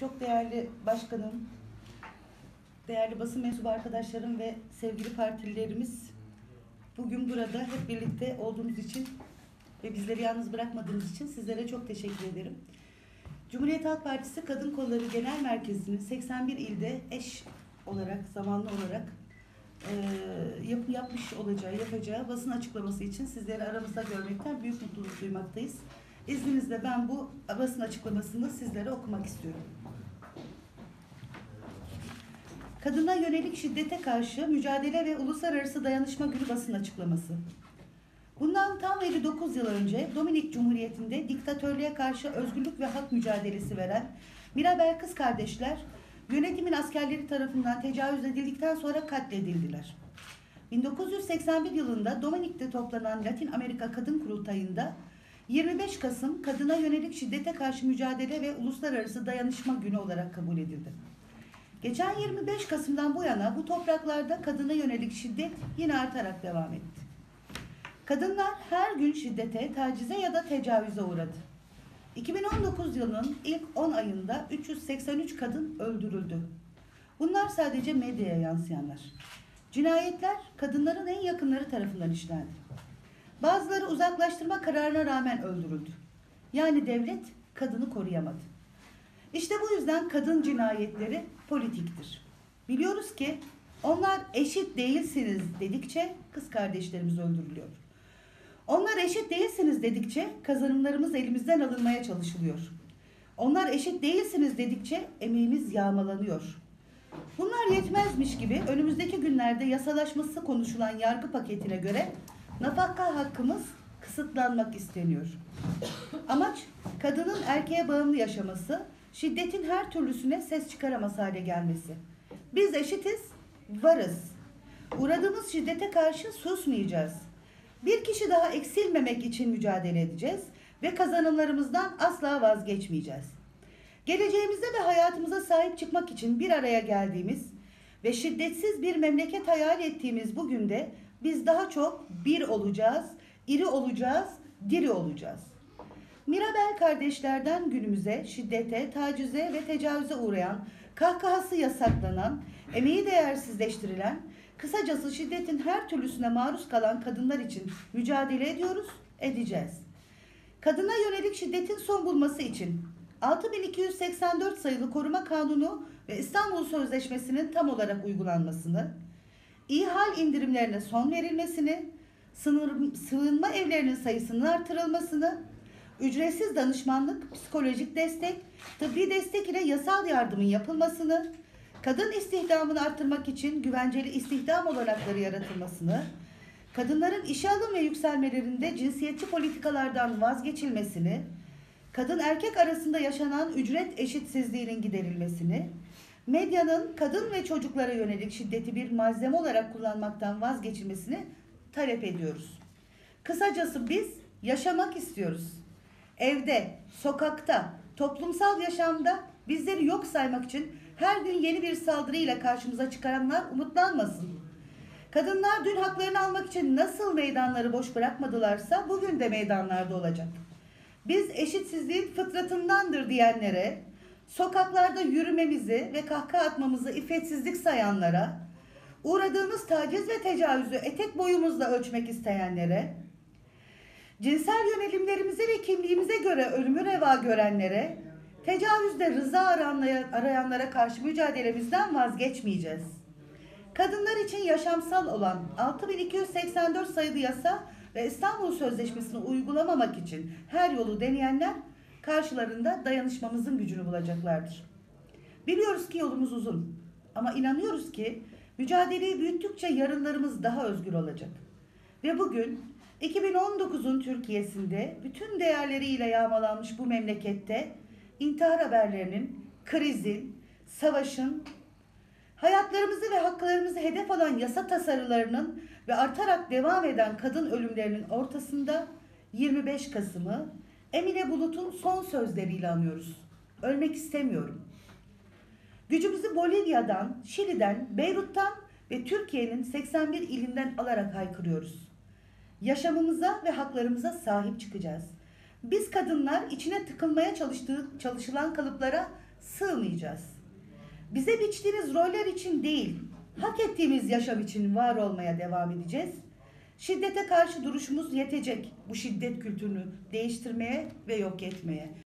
Çok değerli başkanım, değerli basın mensubu arkadaşlarım ve sevgili partililerimiz, bugün burada hep birlikte olduğumuz için ve bizleri yalnız bırakmadığınız için sizlere çok teşekkür ederim. Cumhuriyet Halk Partisi Kadın Kolları Genel Merkezi'nin 81 ilde eş olarak, zamanlı olarak yapacağı basın açıklaması için sizleri aramızda görmekten büyük mutluluk duymaktayız. İzninizle ben bu basın açıklamasını sizlere okumak istiyorum. Kadına yönelik şiddete karşı mücadele ve uluslararası dayanışma günü basın açıklaması. Bundan tam 59 yıl önce Dominik Cumhuriyeti'nde diktatörlüğe karşı özgürlük ve hak mücadelesi veren Mirabel kız kardeşler yönetimin askerleri tarafından tecavüz edildikten sonra katledildiler. 1981 yılında Dominik'te toplanan Latin Amerika Kadın Kurultayı'nda 25 Kasım Kadına Yönelik Şiddete Karşı Mücadele ve Uluslararası Dayanışma Günü olarak kabul edildi. Geçen 25 Kasım'dan bu yana bu topraklarda kadına yönelik şiddet yine artarak devam etti. Kadınlar her gün şiddete, tacize ya da tecavüze uğradı. 2019 yılının ilk 10 ayında 383 kadın öldürüldü. Bunlar sadece medyaya yansıyanlar. Cinayetler kadınların en yakınları tarafından işlendi. Bazıları uzaklaştırma kararına rağmen öldürüldü. Yani devlet kadını koruyamadı. İşte bu yüzden kadın cinayetleri politiktir. Biliyoruz ki onlar eşit değilsiniz dedikçe kız kardeşlerimiz öldürülüyor. Onlar eşit değilsiniz dedikçe kazanımlarımız elimizden alınmaya çalışılıyor. Onlar eşit değilsiniz dedikçe emeğimiz yağmalanıyor. Bunlar yetmezmiş gibi önümüzdeki günlerde yasalaşması konuşulan yargı paketine göre nafaka hakkımız kısıtlanmak isteniyor. Amaç kadının erkeğe bağımlı yaşaması, şiddetin her türlüsüne ses çıkaramaz hale gelmesi. Biz eşitiz, varız. Uğradığımız şiddete karşı susmayacağız. Bir kişi daha eksilmemek için mücadele edeceğiz ve kazanımlarımızdan asla vazgeçmeyeceğiz. Geleceğimize ve hayatımıza sahip çıkmak için bir araya geldiğimiz ve şiddetsiz bir memleket hayal ettiğimiz bugün de biz daha çok bir olacağız, iri olacağız, diri olacağız. Mirabel kardeşlerden günümüze şiddete, tacize ve tecavüze uğrayan, kahkahası yasaklanan, emeği değersizleştirilen, kısacası şiddetin her türlüsüne maruz kalan kadınlar için mücadele ediyoruz, edeceğiz. Kadına yönelik şiddetin son bulması için 6284 sayılı Koruma Kanunu ve İstanbul Sözleşmesi'nin tam olarak uygulanmasını, İhal indirimlerine son verilmesini, sığınma evlerinin sayısının artırılmasını, ücretsiz danışmanlık, psikolojik destek, tıbbi destek ile yasal yardımın yapılmasını, kadın istihdamını arttırmak için güvenceli istihdam olanakları yaratılmasını, kadınların işe alım ve yükselmelerinde cinsiyetçi politikalardan vazgeçilmesini, kadın erkek arasında yaşanan ücret eşitsizliğinin giderilmesini, medyanın kadın ve çocuklara yönelik şiddeti bir malzeme olarak kullanmaktan vazgeçilmesini talep ediyoruz. Kısacası biz yaşamak istiyoruz. Evde, sokakta, toplumsal yaşamda bizleri yok saymak için her gün yeni bir saldırıyla karşımıza çıkaranlar umutlanmasın. Kadınlar dün haklarını almak için nasıl meydanları boş bırakmadılarsa bugün de meydanlarda olacak. Biz eşitsizliğin fıtratındandır diyenlere, sokaklarda yürümemizi ve kahkaha atmamızı iffetsizlik sayanlara, uğradığımız taciz ve tecavüzü etek boyumuzla ölçmek isteyenlere, cinsel yönelimlerimize ve kimliğimize göre ölümü reva görenlere, tecavüzde rıza arayanlara karşı mücadelemizden vazgeçmeyeceğiz. Kadınlar için yaşamsal olan 6284 sayılı yasa ve İstanbul Sözleşmesi'ni uygulamamak için her yolu deneyenler karşılarında dayanışmamızın gücünü bulacaklardır. Biliyoruz ki yolumuz uzun ama inanıyoruz ki mücadeleyi büyüttükçe yarınlarımız daha özgür olacak. Ve bugün 2019'un Türkiye'sinde bütün değerleriyle yağmalanmış bu memlekette intihar haberlerinin, krizin, savaşın, hayatlarımızı ve haklarımızı hedef alan yasa tasarılarının ve artarak devam eden kadın ölümlerinin ortasında 25 Kasım'ı Emine Bulut'un son sözleriyle anıyoruz. Ölmek istemiyorum. Gücümüzü Bolivya'dan, Şili'den, Beyrut'tan ve Türkiye'nin 81 ilinden alarak haykırıyoruz. Yaşamımıza ve haklarımıza sahip çıkacağız. Biz kadınlar içine tıkılmaya çalışılan kalıplara sığmayacağız. Bize biçtiğiniz roller için değil, hak ettiğimiz yaşam için var olmaya devam edeceğiz. Şiddete karşı duruşumuz yetecek bu şiddet kültürünü değiştirmeye ve yok etmeye.